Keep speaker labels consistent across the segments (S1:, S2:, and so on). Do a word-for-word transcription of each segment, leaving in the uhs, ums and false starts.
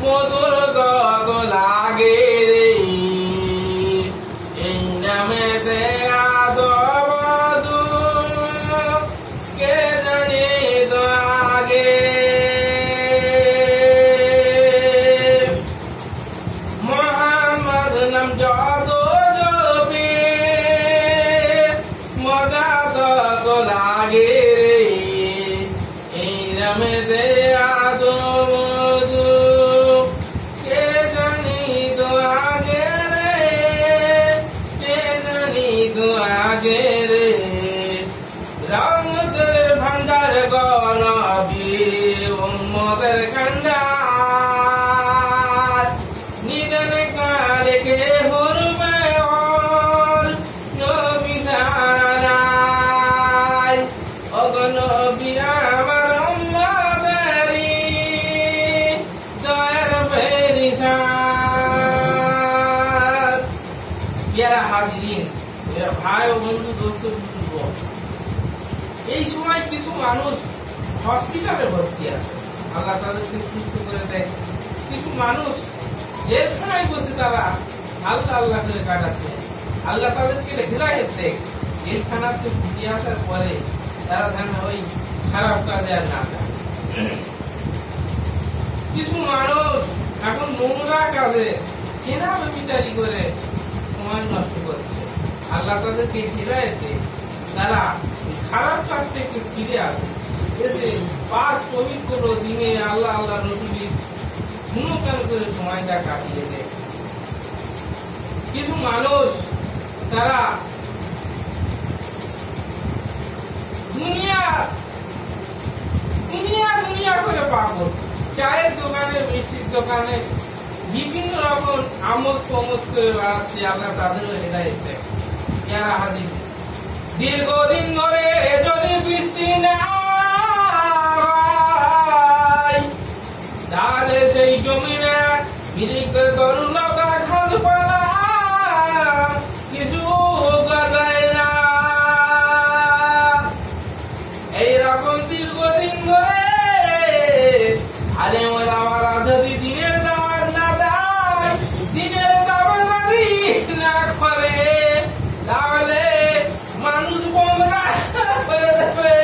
S1: মধুর কত লাগে রে এই নামেতে আদর মধু কে জানি তো আগে মোহাম্মদ নাম যত জপি মজা তত লাগে রে এই নামেতে আদর মধু কে জানি তো আগে রে কে জানি তো আগে রে রহমতের ভান্ডার গনবী উম্মতের কান্ডার নিদন কালে কে হরবে ওর নবী সারাই ওগো নবী আমার উম্মতেরি দয়ার পেরিসার ইয়ারা হাজিরিন ভাই ও বন্ধু দোস্ত বুজুর্গ এই সময় কিছু মানুষ হসপিটালে ভর্তি আছে আল্লাহ তাদেরকে সুস্থ করে দেয় কিছু মানুষ জেলখানায় বসে তারা আল্লাহ আল্লাহ করে কাটাচ্ছে আল্লাহ তাদেরকে হেদায়েত দেয় জেলখানার থেকে ফিরে আসার পরে তারা যেন ওই খারাপ কাজে আর না যায় কিছু মানুষ এখন নোংরা কাজে কেনাবে বিচারি করে সময় নষ্ট করছে আল্লাহ তাদেরকে হেদায়েত দেয় তারা খারাপ কাজ থেকে ফিরে আসে এসে পাঁচ পবিত্র দিনে আল্লাহ আল্লাহ রসুলের গুণগান করে সময়টা কাটিয়ে দেয় কিছু মানুষ তারা দুনিয়া দুনিয়া দুনিয়া করে পাগল চায়ের দোকানে মিষ্টির দোকানে বিভিন্ন রকম আমোদ প্রমোদ করে বেড়াচ্ছে আল্লাহ তাদেরও হেদায়েত দেয় যারা হাজির দীর্ঘদিন ধরে যদি বৃষ্টি না হয় তাহলে সেই জমিনে তরুণতা ঘাসপালা কিছু গজায় না এইরকম দীর্ঘদিন ধরে আরে আমার যদি দিনের দাওয়াত না দেয় দিনের দাওয়াতি না করে তাহলে মানুষ বোমরা হয়ে যাবে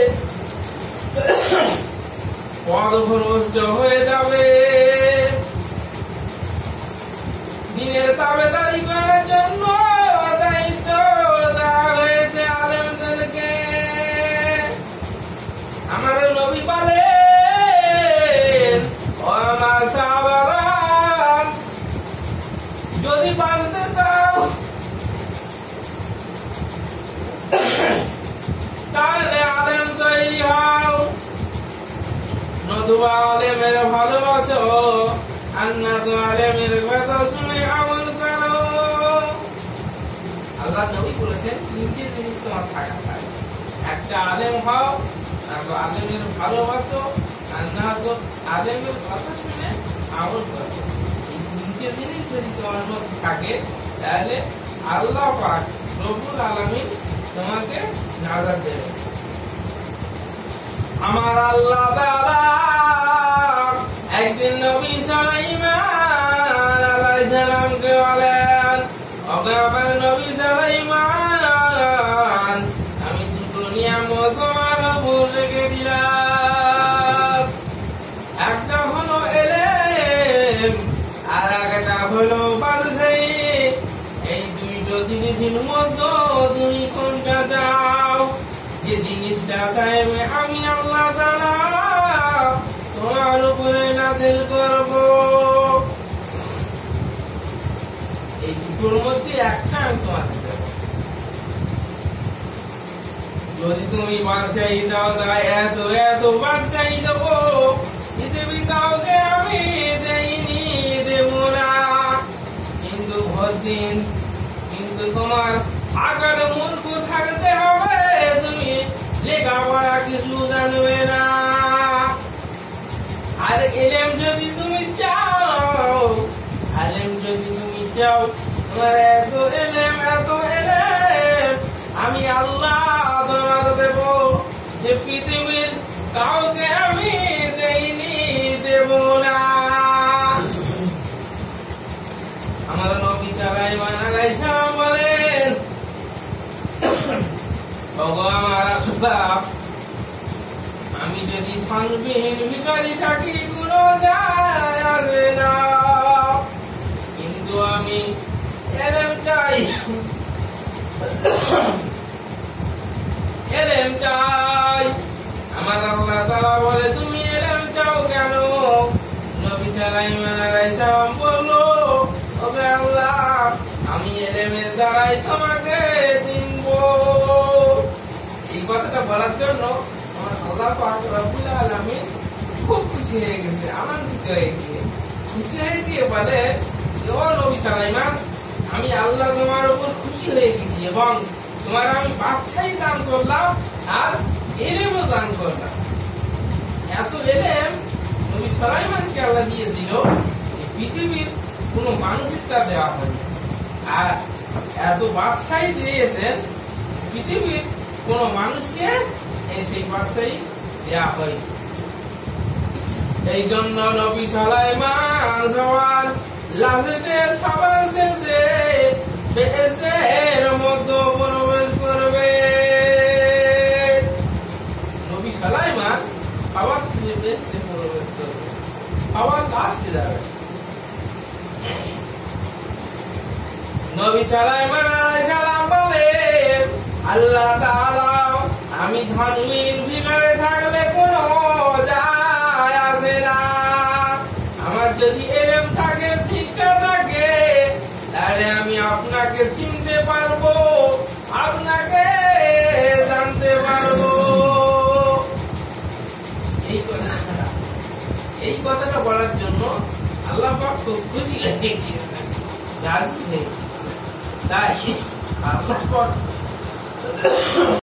S1: পথভ্রষ্ট হয়ে যাবে দিনের তাবেদারি করার জন্য দায়িত্ব দেওয়া হয়েছে আলেমদেরকে আমাদের নবী বলেন ও আমার সাহাবারা যদি বাঁচতে চাও তাহলে আলেম তৈরি হও নতুবা আলেমের ভালোবাসো আর না তো আলেমের কথা শুনে আমল করো আল্লাহ নবী বলেছেন তিনটে জিনিস তোমার থাকা চাই একটা আলেম হও না তো আলেমের ভালোবাসো আর না তো আলেমের কথা শুনে আমল করো এই তিনটে জিনিস যদি তোমার মধ্যে থাকে তাহলে আল্লাহ পাক রব্বুল আলামিন তোমাকে নাজাত দেবে আমার আল্লাহ তাআলা একদিন নবী সুলাইমান আলাইহিস সালামকে বলেন ওগো আমার নবী সুলাইমান আমি দুটো নিয়ামত তোমার উপর রেখে দিলাম একটা হলো ইলম আর একটা হলো বাদশাহী এই দুইটো জিনিসের মধ্যে তুমি কোনটা চাও যে জিনিসটা চাইবে আমি আল্লাহ তাআলা তোমার উপরে নাযিল করব এই দুটোর মধ্যে একটা আমি তোমাকে দেব যদি তুমি বাদশাহী দাও তাই এত এত বাদশাহী দেব পৃথিবী কাউকে আমি দেইনি দেব না কিন্তু ভদ্দিন কিন্তু তোমার আকার মূর্খ থাকতে হবে তুমি লেখাপড়া কিছু জানবে না আর ইলম যদি তুমি চাও আলেম যদি তুমি চাও তোমার এত ইলম এত ইলম আমি আল্লাহ তোমার দেব যে পৃথিবীর কাউকে আমি দেইনি দেব না ওগো আমার আল্লাহ, আমি যদি ফানবিহীন ভিখারি থাকি কোনো যায় আসে না, কিন্তু আমি এলেম চাই, এলেম চাই। আমার আল্লাহ তাআলা বলে, তুমি এলেম চাও কেন? নবী সুলাইমান আলাইহিস সালাম বলল, ওগো আল্লাহ, আমি এলেমের দ্বারাই তোমাকে চিনবো। এই কথাটা বলার জন্য আমার আল্লাহ পাক রব্বুল আলামিন খুব খুশি হয়ে গেছে, আনন্দিত হয়ে গিয়ে খুশি হয়ে গিয়ে বলে, ও নবী সুলাইমান, আমি আল্লাহ তোমার উপর খুশি হয়ে গেছি এবং তোমার আমি বাদশাহী দান করলাম আর এলেমও দান করলাম। এত এলেম নবী সুলাইমানকে আল্লাহ দিয়েছিল, পৃথিবীর কোন মানুষের তা দেওয়া হয়নি। আর এত বাদশাহী দিয়েছেন, পৃথিবীর কোন মানুষকে সেই বাদশাহী দেওয়া হয়নি। এই জন্য নবী সুলাইমান সবার লাস্টে সবার শেষে বেহেশতের মধ্যে প্রবেশ করবে। নবী সুলাইমান সবার শেষে বেহেশতে প্রবেশ করবে, সবার লাস্টে যাবে। নবী সুলাইমান আলাইহিস সালাম বলে, আল্লাহ তাআলা, আমি ধনীর ভিতরে থাকলে কোনো যায় আসে না, আমার যদি এলেম থাকে, শিক্ষা থাকে, তাহলে আমি আপনাকে চিনতে পারবো, আপনাকে জানতে পারবো। এই কথাটা এই কথাটা বলার জন্য আল্লাহ পাক খুব খুশি হয়ে গিয়েছেন, রাজি হয়ে গিয়েছেন। তাই আল্লাহ পাক